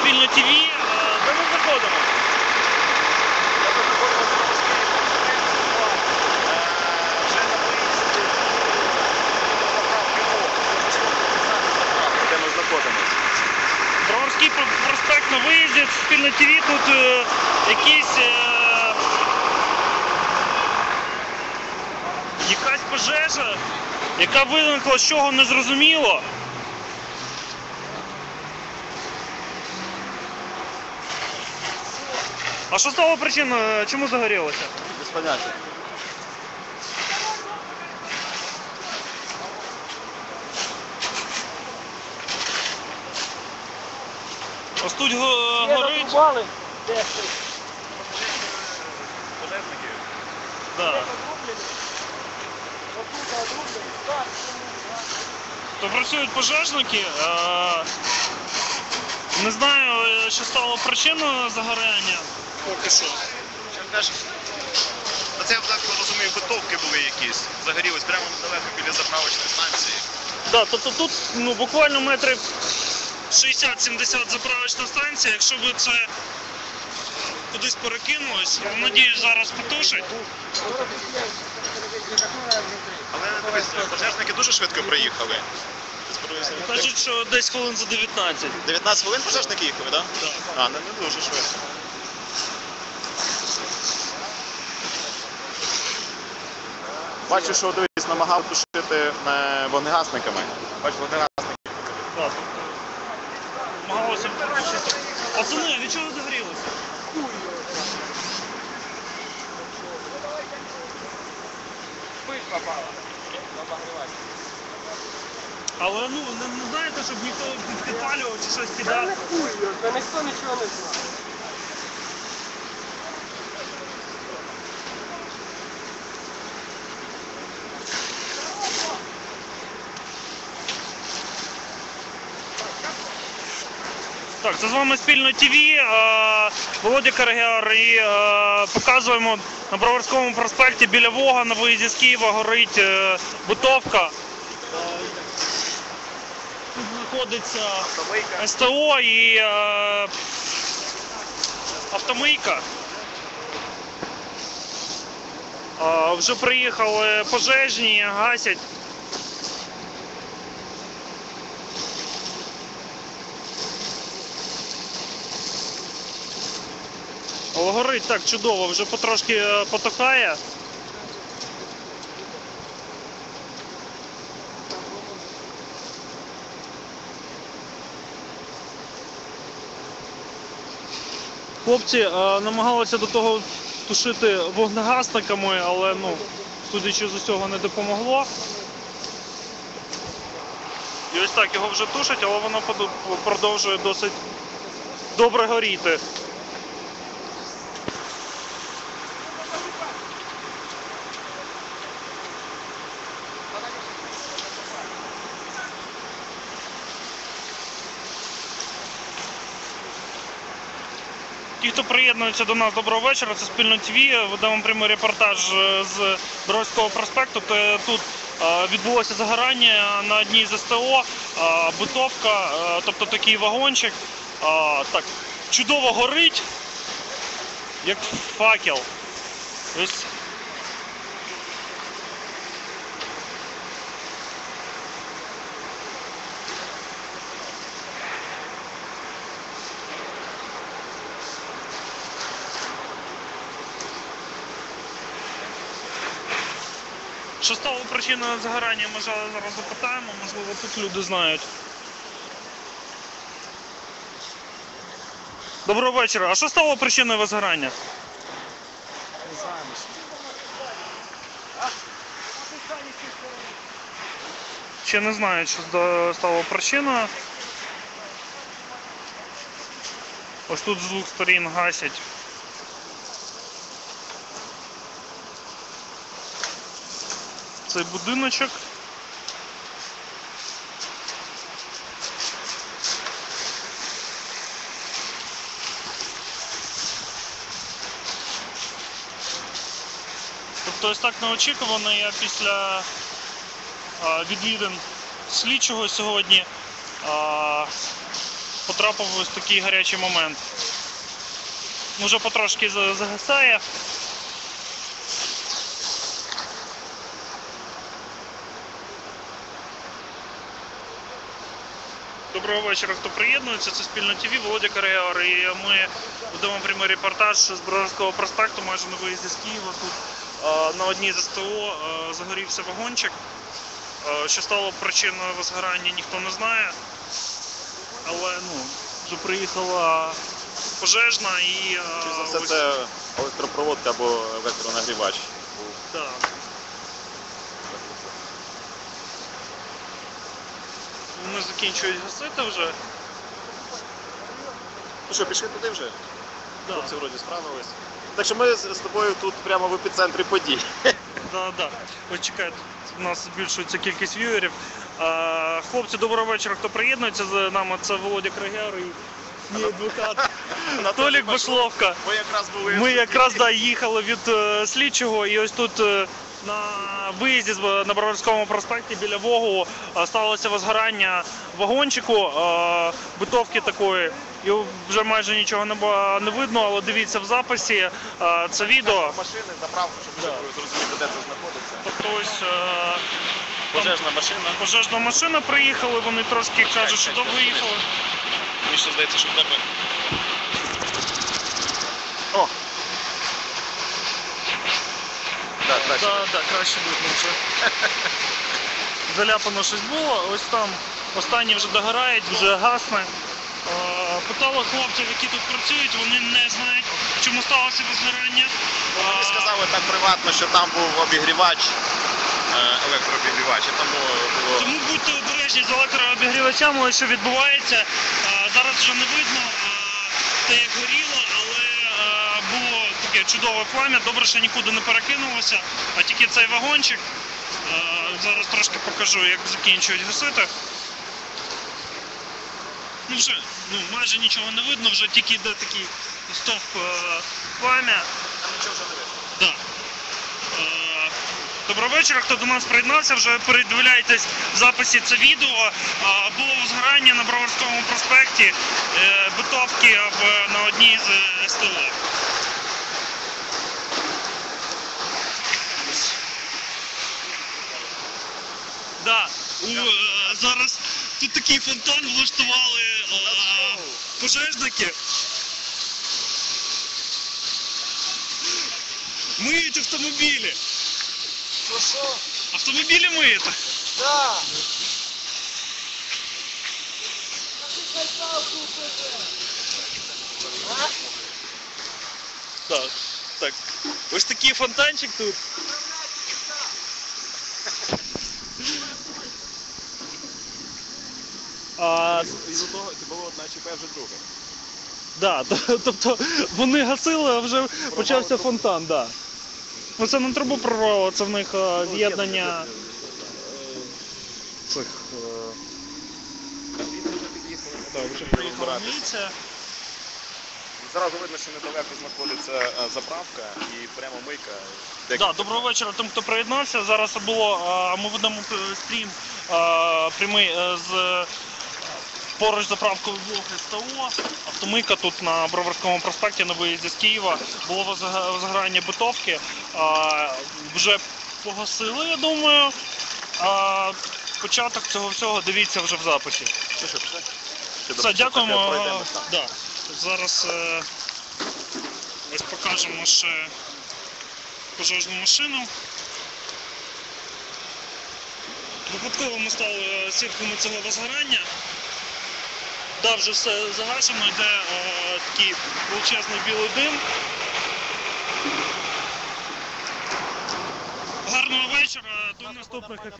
Суспільне ТВ. Де ми знаходимося? Вже на виїзді заправки де ми знаходимося. Броварський проспект на виїзді, Суспільне ТВ. Тут якась пожежа, яка виникла, з чого не зрозуміло. А що стало причиною? Чому загорілося? Без поняття. Ось тут горить. Пожежники. Да. То працюють пожежники. Не знаю, що стало причиною загоряння. Поки що. Це я так розумію, битовки були якісь. Загорілись прямо недалеко біля заправочної станції. Да, тобто тут буквально метрів 60-70 заправочна станція. Якщо б це кудись перекинулось, надіюсь, зараз потушить. Але дивись, пожежники дуже швидко приїхали. Кажуть, що десь хвилин за 19. 19 хвилин пожежники їхали, так? Так. А, не дуже швидко. Бачу, що дивись, намагав тушити вогнегасниками. Бачу, вогнегасники. Так, намагалося потушити. Пацани, від чого загорілося? Пыль попала. Але не знаєте, щоб ніхто підпалював чи щось кидав. Та ніхто нічого не знає. Так, це з вами Спільне ТВ, Володя Карагяр, і показуємо на Броварському проспекті біля Вога на виїзді з Києва горить битовка. Тут знаходиться СТО і автомийка. Вже приїхали пожежні, гасять. Але горить так чудово, вже потрошки потухає. Хлопці намагалися до того тушити вогнегасниками, але, судячи з усього, не допомогло. І ось так його вже тушать, але воно продовжує досить добре горіти. Ті, хто приєднується до нас, доброго вечора, це Спільне ТВ, ведемо прямий репортаж з Броварського проспекту. Тут відбулося загорання на одній з СТО, битовка, тобто такий вагончик. Так, чудово горить, як факел. Ось. Що стало причиною загорання, ми зараз запитаємо, можливо, тут люди знають. Доброго вечора. А що стало причиною возгорання? Не знаємо. Ще не знають, що стало причиною. Ось тут з двох сторін гасять. Цей будиночок. Тобто ось так неочікувано я після відвідин слідчого сьогодні потрапив в ось такий гарячий момент. Уже потрошки загасає. Доброго вечора, хто приєднується, це Спільно ТВ, Володя Кареар, і ми ведемо прямий репортаж з Броварського проспекту, майже на виїзді з Києва. Тут на одній з СТО загорівся вагончик. Що стало причиною возгорання, ніхто не знає, але вже приїхала пожежна і... Чи за все це електропроводка або електронагрівач? Так. Вони закінчують гасити вже. Ну що, пішли туди вже? Да. Хлопці вроді справились. Так що ми з тобою тут прямо в епіцентрі подій. Да. Ось чекайте, у нас збільшується кількість в'юерів. Хлопці, доброго вечора, хто приєднується з нами, це Володя Крагяр і мій адвокат Толік Башловка. Ми якраз їхали від слідчого, і ось тут на виїзді на Броварському проспекті біля Вогу сталося возгорання вагончику, битовки такої. І вже майже нічого не видно, але дивіться в записі це відео. Машини, заправку, щоб зрозуміти, де це знаходиться. Тобто ось Пожежна машина. пожежна машина приїхала, вони трошки кажуть, що довго їхали. Мені ще здається, що в тебе... О! Так, краще. Так, краще видно вже. Заляпано щось було, ось там останні вже догорають, вже гасне. Питали хлопців, які тут працюють, вони не знають, чому сталося возгорання. Вони сказали так приватно, що там був обігрівач, електрообігрівач, і там було... Тому будьте обережні з електрообігрівачами, ось що відбувається. Зараз вже не видно те, як горіло, але було таке чудове плам'я. Добре, що нікуди не перекинулося, а тільки цей вагончик. Зараз трошки покажу, як закінчують гасити. Вже майже нічого не видно, вже тільки йде такий стовп плам'я. Там нічого вже не видно. Да. Доброго вечора, хто до нас приєднався, вже передивляйтесь в записі це відео. Було возгорання на Броварському проспекті, битовки на одній з СТО. Да. Зараз тут такий фонтан влаштували пожежники. Миють автомобілі. Що? Автомобілі миєте? Да. Так. Ось такий фонтанчик тут. Із-за того, це було одна ЧП, вже друге. Да, тобто вони гасили, а вже почався фонтан, да. Ну це не трубу прорвало, це в них з'єднання цих. Так, вже приїхала міліція. Зразу видно, що недалеко знаходиться заправка і прямо мийка. Да, доброго вечора тим, хто приєднався. Зараз ми ведемо стрім прямий з поруч з заправкою Вог СТО. Автомийка тут на Броварському проспекті на виїзді з Києва. Було возгорання битовки. Вже погасили, я думаю. Початок цього всього дивіться вже в записі. Все, дякуємо. Да. Зараз ось покажемо ще пожежну машину. Випадково ми стали свідками цього возгорання. Да, вже все загашено, йде такий величезний білий дим. Гарного вечора, до наступних ефірів.